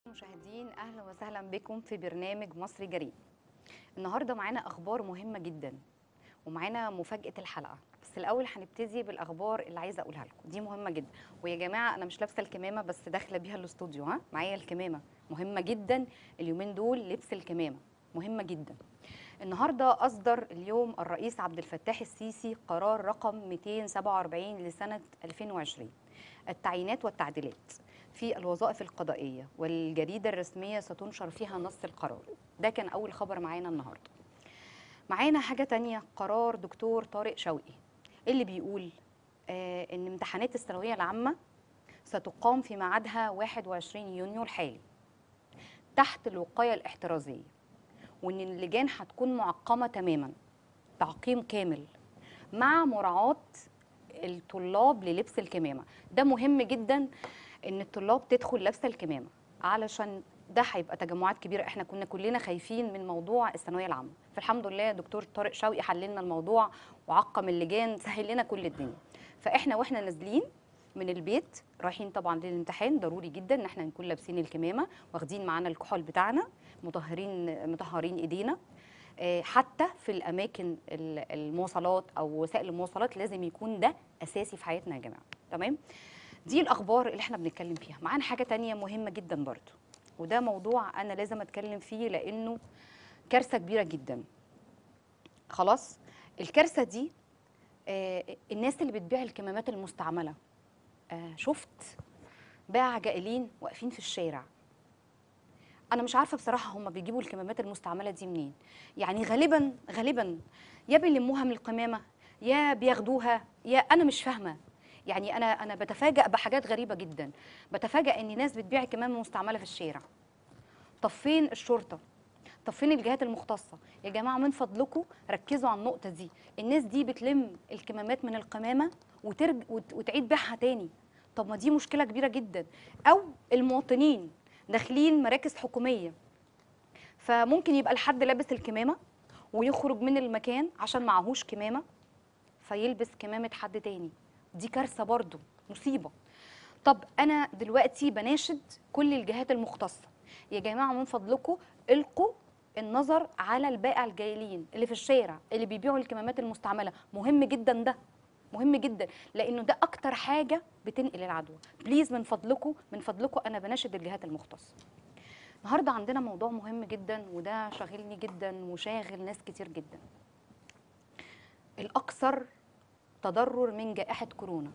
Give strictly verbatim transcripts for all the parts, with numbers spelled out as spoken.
مشاهدين، اهلا وسهلا بكم في برنامج مصري جريء. النهارده معانا اخبار مهمه جدا ومعانا مفاجاه الحلقه، بس الاول هنبتدي بالاخبار اللي عايزه اقولها لكم، دي مهمه جدا. ويا جماعه انا مش لابسه الكمامه بس داخله بيها الاستوديو، ها معايا الكمامه مهمه جدا. اليومين دول لبس الكمامه مهمه جدا. النهارده اصدر اليوم الرئيس عبد الفتاح السيسي قرار رقم مئتين وسبعة وأربعين لسنه ألفين وعشرين، التعيينات والتعديلات في الوظائف القضائيه، والجريده الرسميه ستنشر فيها نص القرار. ده كان اول خبر معانا النهارده. معانا حاجه تانية، قرار دكتور طارق شوقي اللي بيقول آه ان امتحانات الثانويه العامه ستقام في ميعادها واحد وعشرين يونيو الحالي تحت الوقايه الاحترازيه، وان اللجان هتكون معقمه تماما، تعقيم كامل مع مراعاه الطلاب للبس الكمامه. ده مهم جدا ان الطلاب تدخل لابسه الكمامه، علشان ده هيبقى تجمعات كبيره. احنا كنا كلنا خايفين من موضوع الثانويه العامه، فالحمد لله دكتور طارق شوقي حل لنا الموضوع وعقم اللجان، سهل لنا كل الدنيا. فاحنا واحنا نازلين من البيت رايحين طبعا للامتحان، ضروري جدا ان احنا نكون لابسين الكمامه، واخدين معانا الكحول بتاعنا، مطهرين مطهرين ايدينا. حتى في الاماكن المواصلات او وسائل المواصلات لازم يكون ده اساسي في حياتنا يا جماعه. تمام، دي الاخبار اللي احنا بنتكلم فيها. معانا حاجه تانية مهمه جدا برضو، وده موضوع انا لازم اتكلم فيه لانه كارثه كبيره جدا. خلاص، الكارثه دي آه الناس اللي بتبيع الكمامات المستعمله، آه شفت باع جائلين واقفين في الشارع. انا مش عارفه بصراحه هم بيجيبوا الكمامات المستعمله دي منين. يعني غالبا غالبا يا بيلموها من القمامه يا بياخدوها، يا انا مش فاهمه. يعني انا انا بتفاجأ بحاجات غريبه جدا، بتفاجأ ان ناس بتبيع كمامه مستعمله في الشارع. طب فين الشرطه؟ طب فين الجهات المختصه؟ يا جماعه من فضلكم ركزوا على النقطه دي. الناس دي بتلم الكمامات من القمامه وترج وتعيد بيعها تاني. طب ما دي مشكله كبيره جدا. او المواطنين داخلين مراكز حكوميه، فممكن يبقى الحد لابس الكمامه ويخرج من المكان عشان معهوش كمامه فيلبس كمامه حد تاني. دي كارثه برضو، مصيبه. طب انا دلوقتي بناشد كل الجهات المختصه، يا جماعه من فضلكم القوا النظر على البائع الجايلين اللي في الشارع اللي بيبيعوا الكمامات المستعمله. مهم جدا ده، مهم جدا، لانه ده اكتر حاجه بتنقل العدوى. بليز من فضلكم من فضلكم انا بناشد الجهات المختصه. النهارده عندنا موضوع مهم جدا وده شاغلني جدا وشاغل ناس كتير جدا. الاكثر تضرر من جائحه كورونا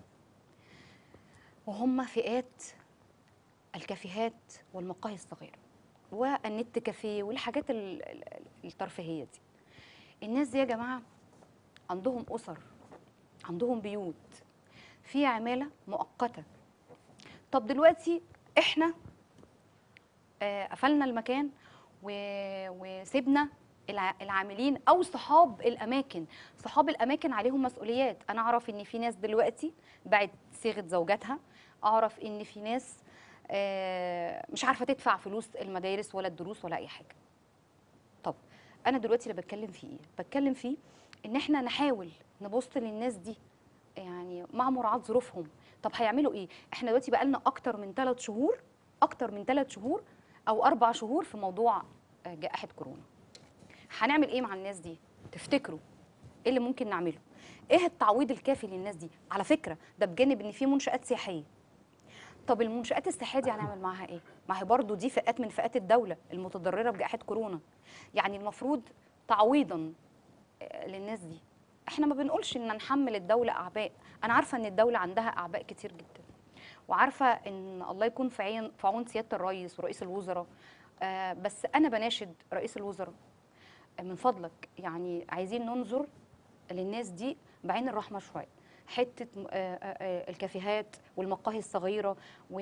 وهم فئات الكافيهات والمقاهي الصغيره والنت كافيه والحاجات الترفيهيه دي. الناس دي يا جماعه عندهم اسر، عندهم بيوت، في عماله مؤقته. طب دلوقتي احنا آه قفلنا المكان وسيبنا العاملين او صحاب الاماكن. صحاب الاماكن عليهم مسؤوليات. انا اعرف ان في ناس دلوقتي باعت صيغه زوجاتها، اعرف ان في ناس مش عارفه تدفع فلوس المدارس ولا الدروس ولا اي حاجه. طب انا دلوقتي اللي بتكلم فيه ايه؟ بتكلم فيه ان احنا نحاول نبص للناس دي يعني مع مراعاه ظروفهم. طب هيعملوا ايه؟ احنا دلوقتي بقى لنا اكتر من ثلاث شهور، اكتر من ثلاث شهور او اربع شهور في موضوع جائحه كورونا. هنعمل ايه مع الناس دي؟ تفتكروا ايه اللي ممكن نعمله؟ ايه التعويض الكافي للناس دي؟ على فكره ده بجانب ان في منشآت سياحيه. طب المنشآت السياحيه دي هنعمل معاها ايه؟ ما هي برضو دي فئات من فئات الدوله المتضرره بجائحه كورونا. يعني المفروض تعويضا للناس دي. احنا ما بنقولش ان نحمل الدوله اعباء، انا عارفه ان الدوله عندها اعباء كتير جدا، وعارفه ان الله يكون في عين في عون سياده الرئيس ورئيس الوزراء. آه بس انا بناشد رئيس الوزراء من فضلك، يعني عايزين ننظر للناس دي بعين الرحمه شويه. حته الكافيهات والمقاهي الصغيره،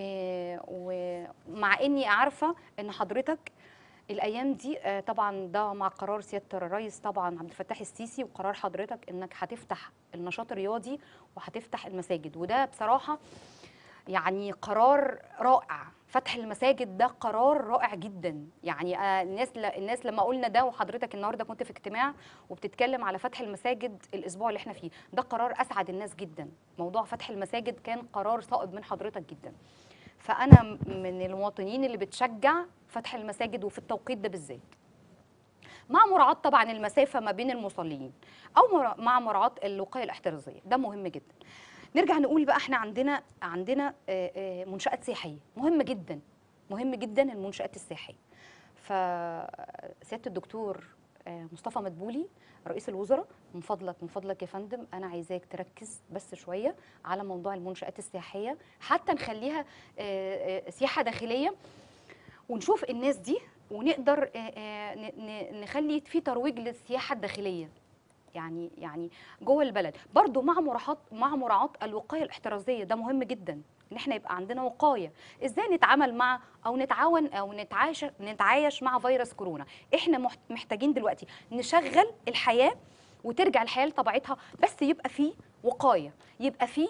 ومع اني عارفه ان حضرتك الايام دي طبعا ده مع قرار سياده الرئيس طبعا عبد الفتاح السيسي، وقرار حضرتك انك هتفتح النشاط الرياضي وهتفتح المساجد، وده بصراحه يعني قرار رائع. فتح المساجد ده قرار رائع جدا. يعني الناس الناس لما قلنا ده، وحضرتك النهارده كنت في اجتماع وبتتكلم على فتح المساجد الاسبوع اللي احنا فيه، ده قرار اسعد الناس جدا. موضوع فتح المساجد كان قرار صائب من حضرتك جدا. فانا من المواطنين اللي بتشجع فتح المساجد وفي التوقيت ده بالذات، مع مراعاه طبعا المسافه ما بين المصلين، او مع مراعاه الوقايه الاحترازيه، ده مهم جدا. نرجع نقول بقى احنا عندنا عندنا منشآت سياحيه مهمه جدا، مهم جدا المنشآت السياحيه. فسياده الدكتور مصطفى مدبولي رئيس الوزراء، من فضلك من فضلك يا فندم انا عايزاك تركز بس شويه على موضوع المنشآت السياحيه، حتى نخليها سياحه داخليه ونشوف الناس دي، ونقدر نخلي في ترويج للسياحه الداخليه، يعني يعني جوه البلد برضو، مع مراعاه مع مراعاه الوقايه الاحترازيه. ده مهم جدا ان احنا يبقى عندنا وقايه. ازاي نتعامل مع او نتعاون او نتعايش نتعايش مع فيروس كورونا؟ احنا محتاجين دلوقتي نشغل الحياه وترجع الحياه لطبيعتها، بس يبقى فيه وقايه، يبقى فيه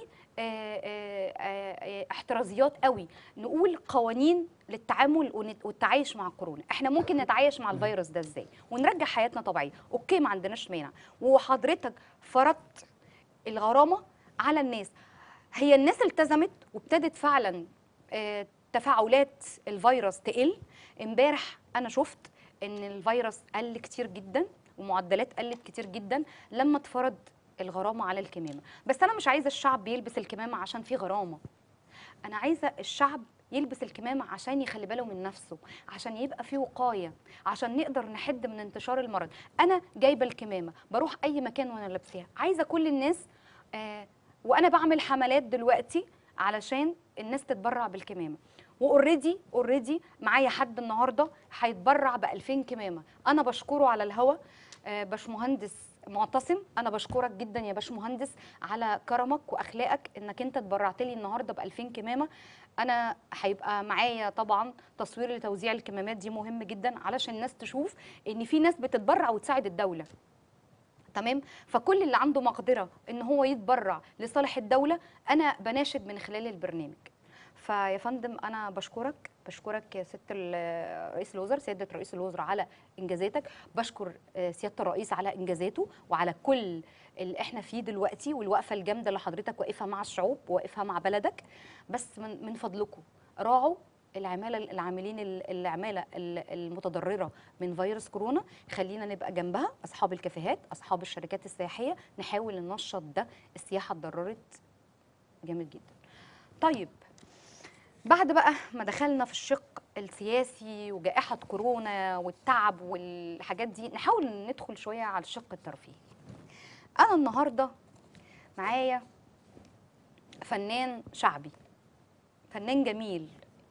احترازيات قوي، نقول قوانين للتعامل والتعايش مع الكورونا. احنا ممكن نتعايش مع الفيروس ده ازاي ونرجع حياتنا طبيعيه؟ اوكي، ما عندناش مانع، وحضرتك فرضت الغرامه على الناس، هي الناس التزمت وابتدت فعلا تفاعلات الفيروس تقل. امبارح انا شفت ان الفيروس قل كتير جدا ومعدلات قلت كتير جدا لما اتفرض الغرامه على الكمامه. بس انا مش عايزه الشعب يلبس الكمامه عشان في غرامه، انا عايزه الشعب يلبس الكمامه عشان يخلي باله من نفسه، عشان يبقى في وقايه، عشان نقدر نحد من انتشار المرض. انا جايبه الكمامه بروح اي مكان وانا لابساها، عايزه كل الناس آه وانا بعمل حملات دلوقتي علشان الناس تتبرع بالكمامه، واوريدي اوريدي معايا حد النهارده هيتبرع ب ألفين كمامه، انا بشكره على الهوا. آه باشمهندس معتصم، انا بشكرك جدا يا باشمهندس على كرمك واخلاقك انك انت اتبرعت لي النهارده ب ألفين كمامه. انا هيبقى معايا طبعا تصوير لتوزيع الكمامات دي، مهم جدا علشان الناس تشوف ان في ناس بتتبرع وتساعد الدوله. تمام؟ فكل اللي عنده مقدره ان هو يتبرع لصالح الدوله انا بناشد من خلال البرنامج. فيا فندم انا بشكرك بشكرك يا سياده رئيس الوزراء، سياده رئيس الوزراء على انجازاتك، بشكر سياده الرئيس على انجازاته وعلى كل اللي احنا فيه دلوقتي، والوقفه الجامده اللي حضرتك واقفها مع الشعوب واقفها مع بلدك. بس من, من فضلكم راعوا العماله العاملين العماله المتضرره من فيروس كورونا، خلينا نبقى جنبها، اصحاب الكافيهات، اصحاب الشركات السياحيه، نحاول ننشط ده. السياحه اتضررت جامد جدا. طيب بعد بقى ما دخلنا في الشق السياسي وجائحة كورونا والتعب والحاجات دي، نحاول ندخل شوية على الشق الترفيهي. أنا النهاردة معايا فنان شعبي، فنان جميل،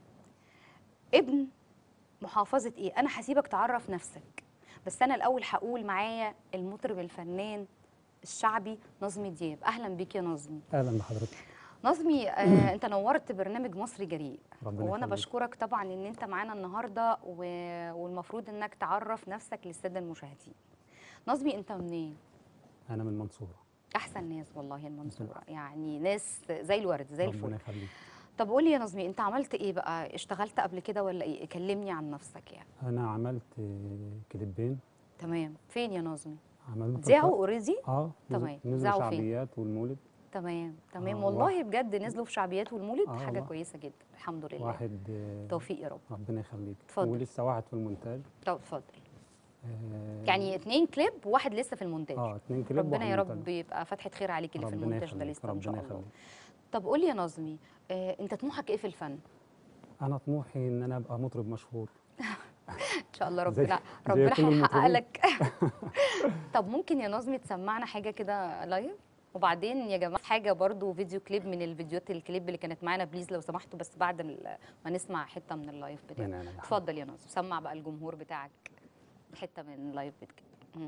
ابن محافظة إيه؟ أنا هسيبك تعرف نفسك، بس أنا الأول هقول معايا المطرب الفنان الشعبي نظمي دياب. أهلا بيك يا نظمي. أهلا بحضرتك. نظمي، آه انت نورت برنامج مصري جريء، ربنا وانا يخليك. بشكرك طبعا ان انت معانا النهارده و... والمفروض انك تعرف نفسك للساده المشاهدين. نظمي انت منين؟ انا من المنصوره. احسن ناس والله المنصوره، يعني ناس زي الورد زي الفل. ربنا يخليك. طب قولي يا نظمي، انت عملت ايه بقى؟ اشتغلت قبل كده ولا ايه؟ كلمني عن نفسك يعني. انا عملت كليبين. تمام. فين يا نظمي؟ عملت ذاعوا اوريدي؟ اه تمام. نزلوا شعبيات والمولد. تمام تمام. آه والله واحد. بجد نزلوا في شعبيات والمولد. آه حاجه والله. كويسه جدا، الحمد لله. واحد. توفيق يا رب. ربنا يخليك. اتفضل. ولسه واحد في المونتاج. طب اتفضل. آه يعني اتنين كليب وواحد لسه في المونتاج. اه اتنين كليب. ربنا يا رب يبقى فتحه خير عليك اللي في المونتاج ده لسه ان شاء الله. يخليك. طب قول لي يا نظمي، آه انت طموحك ايه في الفن؟ انا طموحي ان انا ابقى مطرب مشهور. ان شاء الله ربنا ربنا هيحقق لك. طب ممكن يا نظمي تسمعنا حاجه كده لايف؟ وبعدين يا جماعه حاجه برضو فيديو كليب من الفيديوهات الكليب اللي كانت معانا بليز لو سمحتوا، بس بعد ما نسمع حته من اللايف بتاعك. اتفضل يا نظمي، سمع بقى الجمهور بتاعك حته من اللايف بتاعك.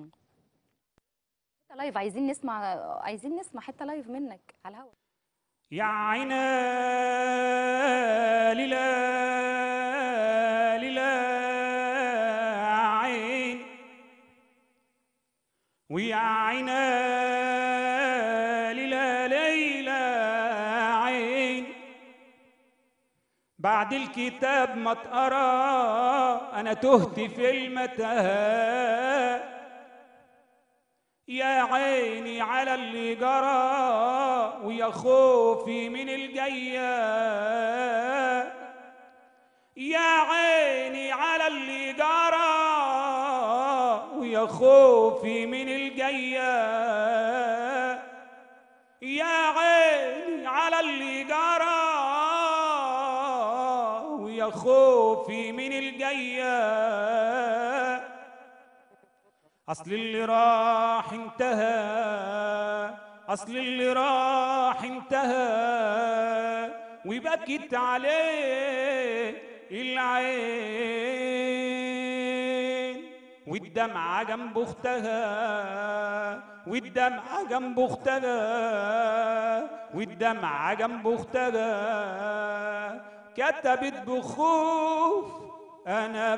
حته لايف، عايزين نسمع عايزين نسمع حته لايف منك على الهواء. يا عينا ليلا ليلا عين، ويا عينا ليلا ليلا عين، بعد الكتاب ما اتقرا انا تهت في المتاهات، يا عيني على اللي جرى ويا خوفي من الجيات، يا عيني على اللي جرى ويا خوفي من الجاية، يا عيني على اللي جرى ويا خوفي من الجاية، أصل اللي راح انتهى، أصل اللي راح انتهى وبكت عليه العين، والدمعة جنب أختها، والدمعة جنب أختها، والدمعة جنب أختها، كتبت بخوف أنا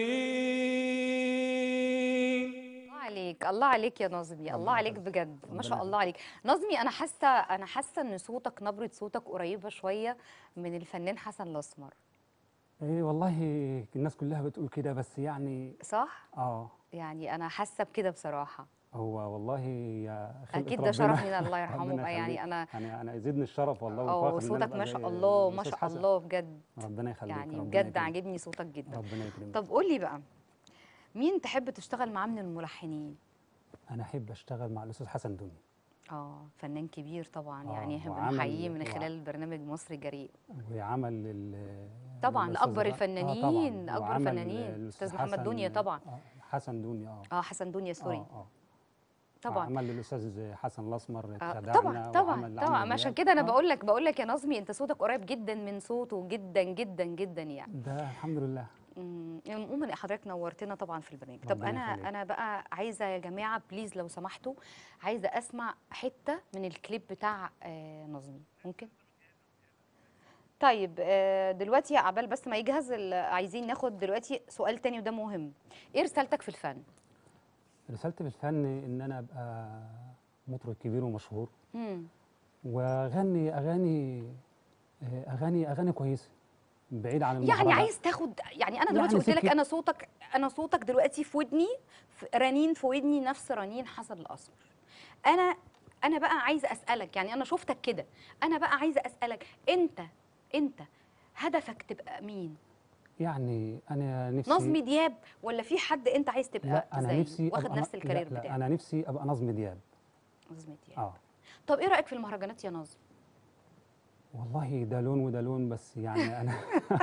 فين. الله عليك، الله عليك يا نظمي، الله عليك بجد، ما شاء الله عليك. نظمي، انا حاسه انا حاسه ان صوتك، نبره صوتك قريبه شويه من الفنان حسن الاسمر. ايه والله، الناس كلها بتقول كده، بس يعني صح؟ اه يعني انا حاسه بكده بصراحه. هو والله يا خلقة اكيد ده ربنا. شرف لينا، الله يرحمه ربنا بقى. يعني يخليك. انا انا انا يزيدني الشرف والله اه والفخر ان انا صوتك ابقى ما زي شاء الله، ما الاستاذ شاء حسن. الله بجد. ربنا يخليك. يعني ربنا بجد يكرمك. عاجبني صوتك جدا. ربنا يكرمك. طب قول لي بقى، مين تحب تشتغل معاه من الملحنين؟ انا احب اشتغل مع الاستاذ حسن دوني. اه فنان كبير طبعا، آه، يعني احنا وعمل- بنحييه من وع- خلال البرنامج مصري جريء. وعمل ال- طبعا الأستاذ لاكبر غ- الفنانين، آه طبعا. اكبر وعمل الفنانين الأستاذ استاذ محمد حسن- دنيا طبعا. آه، حسن دوني. اه اه حسن دنيا سوري. اه اه طبعا. عمل للاستاذ حسن الاسمر آه خدعنا، طبعا طبعا وعمل طبعا، عمرو عشان دياب. كده انا آه. بقول لك بقول لك يا نظمي، انت صوتك قريب جدا من صوته، جدا جدا جدا يعني. ده الحمد لله. امم عموما حضرتك نورتنا طبعا في البرنامج. طب ربنا انا يخليك. انا بقى عايزه يا جماعه بليز لو سمحتوا، عايزه اسمع حته من الكليب بتاع آه نظمي، ممكن؟ طيب آه دلوقتي يا عبال بس ما يجهز ال- عايزين ناخد دلوقتي سؤال تاني وده مهم. ايه رسالتك في الفن؟ رسالتي في الفن ان انا ابقى مطرب كبير ومشهور، امم واغني اغاني آه، اغاني اغاني كويسه بعيد عن يعني المهرجان. عايز تاخد، يعني انا دلوقتي يعني قلت لك سكة- انا صوتك، انا صوتك دلوقتي في ودني، في رنين في ودني نفس رنين حسن الاسمر. انا انا بقى عايزه اسالك، يعني انا شفتك كده، انا بقى عايزه اسالك انت انت هدفك تبقى مين؟ يعني انا نفسي نظمي دياب ولا في حد انت عايز تبقى لا انا زيه نفسي واخد أبقى نفس لا الكارير لا بتاعك؟ انا نفسي ابقى نظم دياب. نظمي دياب. اه طب ايه رايك في المهرجانات يا نظم؟ والله ده لون وده لون، بس يعني انا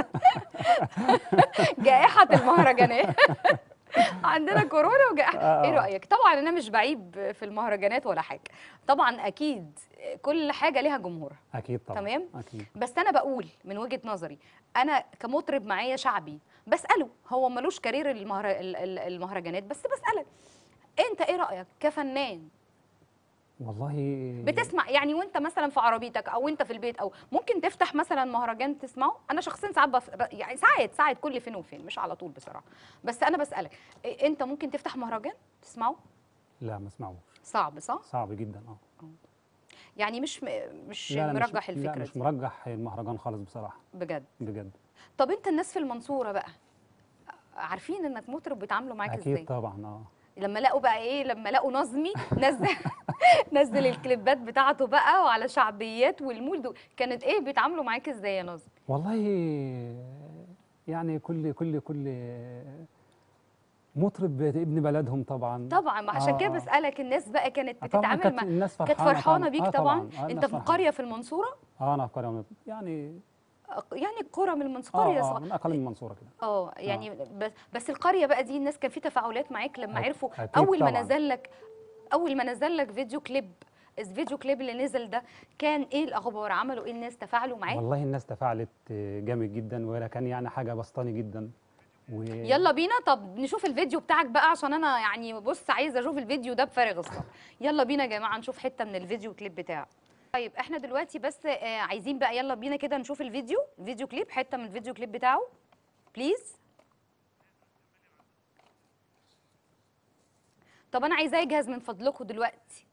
جائحه المهرجانات عندنا كورونا وجائحه. آه. ايه رايك؟ طبعا انا مش بعيب في المهرجانات ولا حاجه، طبعا اكيد كل حاجه ليها جمهورها، اكيد طبعا. تمام؟ اكيد. بس انا بقول من وجهه نظري، انا كمطرب معايا شعبي بساله، هو ملوش كارير المهر... ال- ال- المهرجانات، بس بسالك انت ايه رايك كفنان؟ والله بتسمع يعني وانت مثلا في عربيتك او انت في البيت، او ممكن تفتح مثلا مهرجان تسمعه؟ انا شخصيا ساعات بف... ب- يعني ساعات ساعات كل فين وفين، مش على طول بصراحه، بس انا بسالك إيه، انت ممكن تفتح مهرجان تسمعه؟ لا ما اسمعوش. صعب صح؟ صعب جدا. اه يعني مش م... مش لا لا مرجح مش الفكره لا مش دي مرجح المهرجان خالص بصراحه. بجد؟ بجد. طب انت الناس في المنصوره بقى عارفين انك مطرب بيتعاملوا معاك ازاي؟ اكيد طبعا. اه لما لقوا بقى ايه، لما لقوا نظمي نزل نزل الكليبات بتاعته بقى وعلى شعبيات والمول، كانت ايه بيتعاملوا معاك ازاي يا نظمي؟ والله يعني كل كل كل مطرب ابن بلدهم طبعا. طبعا، ما عشان آه، كده آه. بسالك، الناس بقى كانت آه، طبعا بتتعامل كانت مع، الناس كانت فرحانه فرحانه بيك آه طبعا. طبعا. آه انت الناس في فرحانة. قريه في المنصوره؟ اه انا في قريه من- يعني يعني القرى من المنصوره، اه قريه اه صغيره. من اقل من المنصوره كده. اه يعني بس بس القريه بقى دي الناس كان في تفاعلات معاك لما أك- عرفوا أكيد اول ما طبعاً. نزل لك، اول ما نزل لك فيديو كليب، الفيديو كليب اللي نزل ده كان ايه الاخبار؟ عملوا ايه الناس؟ تفاعلوا معاك؟ والله الناس تفاعلت جامد جدا، ولا كان يعني حاجه بسطاني جدا. و... يلا بينا، طب نشوف الفيديو بتاعك بقى، عشان انا يعني بص عايزه اشوف الفيديو ده بفارغ الصبر. يلا بينا يا جماعه نشوف حته من الفيديو كليب بتاعه. طيب احنا دلوقتي بس آه عايزين بقى يلا بينا كده نشوف الفيديو، الفيديو كليب، حته من الفيديو كليب بتاعه بليز. طب انا عايزاه يجهز من فضلكم دلوقتي،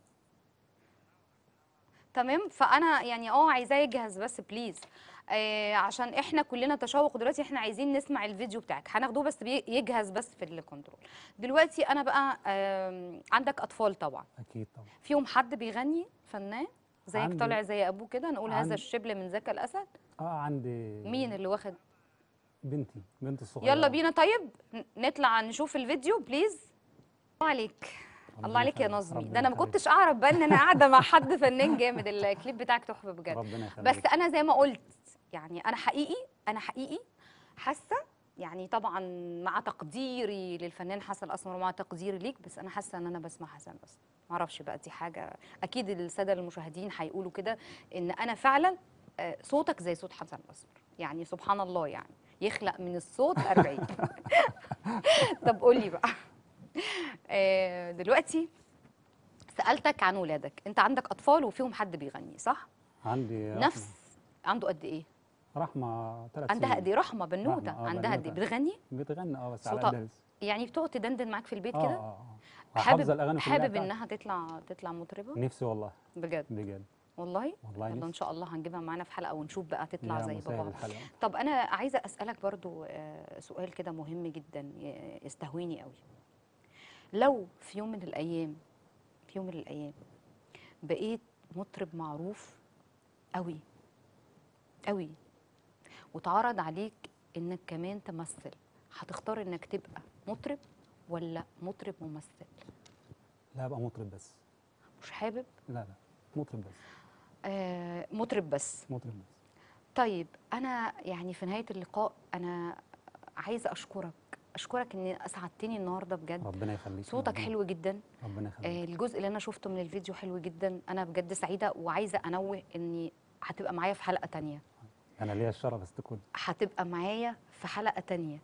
تمام؟ فانا يعني اه عايزاه يجهز بس بليز، آه عشان احنا كلنا تشوق دلوقتي، احنا عايزين نسمع الفيديو بتاعك، هناخدوه بس بي- يجهز بس في الكنترول. دلوقتي انا بقى آه عندك اطفال طبعا، اكيد طبعا. فيهم حد بيغني فنان زيك عندي- طالع زي ابوه كده، نقول هذا عندي- الشبل من ذاك الاسد؟ اه عندي مين اللي واخد؟ بنتي بنتي الصغيره. يلا بينا طيب ن- نطلع نشوف الفيديو بليز. الله عليك، ربنا الله عليك يا يخليك، نظمي، ده ربنا انا ما يخليك. كنتش اعرف بقى ان انا قاعده مع حد فنان جامد. الكليب بتاعك تحفه بجد. ربنا يخليك. بس انا زي ما قلت يعني انا حقيقي انا حقيقي حاسه، يعني طبعا مع تقديري للفنان حسن الاسمر ومع تقديري ليك، بس انا حاسه ان انا بسمع حسن الاسمر. ما اعرفش بقى، دي حاجه اكيد الساده المشاهدين هيقولوا كده، ان انا فعلا آه، صوتك زي صوت حسن الاسمر، يعني سبحان الله، يعني يخلق من الصوت أربعين. طب قولي بقى، آه، دلوقتي سألتك عن ولادك، انت عندك اطفال وفيهم حد بيغني صح؟ عندي نفس عنده قد ايه؟ رحمه ثلاث سنين. عندها قد ايه؟ رحمه بنوته رحمة، آه، عندها قد ايه؟ بنوتة. بتغني؟ بتغني اه بس على صوتها قدها لسه. يعني بتقعد تدندن معاك في البيت اه كده؟ اه اه حافظه حابب الاغاني كلها حابب بتاعتي. انها تطلع تطلع مطربه؟ نفسي والله. بجد بجد والله؟ والله يلا ان نفسي. شاء الله هنجيبها معانا في حلقه ونشوف بقى تطلع يا زي مسهل باباها. الحلقه. طب انا عايزه اسالك برضو آه، سؤال كده مهم جدا ي- يستهويني قوي. لو في يوم من الايام في يوم من الايام بقيت مطرب معروف قوي قوي واتعرض عليك انك كمان تمثل، هتختار انك تبقى مطرب ولا مطرب ممثل؟ لا ابقى مطرب بس. مش حابب؟ لا لا مطرب بس. آه مطرب بس. مطرب بس. طيب انا يعني في نهايه اللقاء انا عايزه اشكرك اشكرك ان اسعدتني النهارده بجد. ربنا يخليك. صوتك ربنا. حلو جدا. ربنا يخليك. آه الجزء اللي انا شفته من الفيديو حلو جدا، انا بجد سعيده وعايزه انوه اني هتبقى معايا في حلقه تانية. انا ليا الشرف استكون. هتبقى معايا في حلقه تانية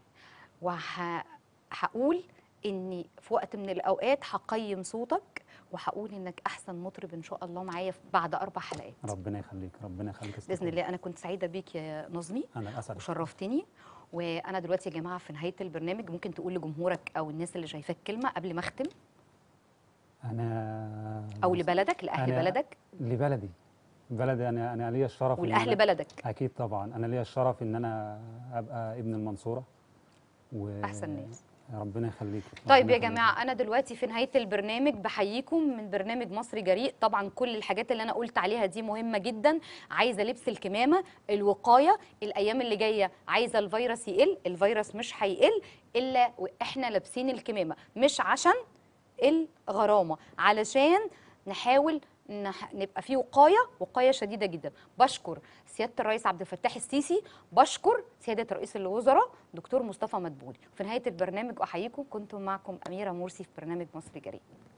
وهقول اني في وقت من الاوقات هقيم صوتك وهقول انك احسن مطرب ان شاء الله معايا بعد اربع حلقات. ربنا يخليك. ربنا يخليك باذن استكون. الله. انا كنت سعيده بيك يا نظمي انا الاسد. وشرفتني. وانا دلوقتي يا جماعه في نهايه البرنامج ممكن تقول لجمهورك او الناس اللي شايفاك كلمه قبل ما اختم، انا او لبلدك لاهل أنا بلدك لبلدي. بلدي انا انا ليا الشرف إن ولاهل أنا- بلدك. اكيد طبعا انا ليا الشرف ان انا ابقى ابن المنصوره. و احسن ناس. ربنا يخليك. طيب ربنا يا يخليك. جماعه انا دلوقتي في نهايه البرنامج بحييكم من برنامج مصري جريء. طبعا كل الحاجات اللي انا قلت عليها دي مهمه جدا. عايزه لبس الكمامه، الوقايه، الايام اللي جايه عايزه الفيروس يقل، الفيروس مش هيقل الا واحنا لابسين الكمامه، مش عشان الغرامه، علشان نحاول نح- نبقى فيه وقايه وقايه شديده جدا. بشكر سياده الرئيس عبد الفتاح السيسي، بشكر سياده رئيس الوزراء دكتور مصطفى مدبولي. في نهايه البرنامج احييكم، كنت معكم اميره مرسي في برنامج مصري جريء.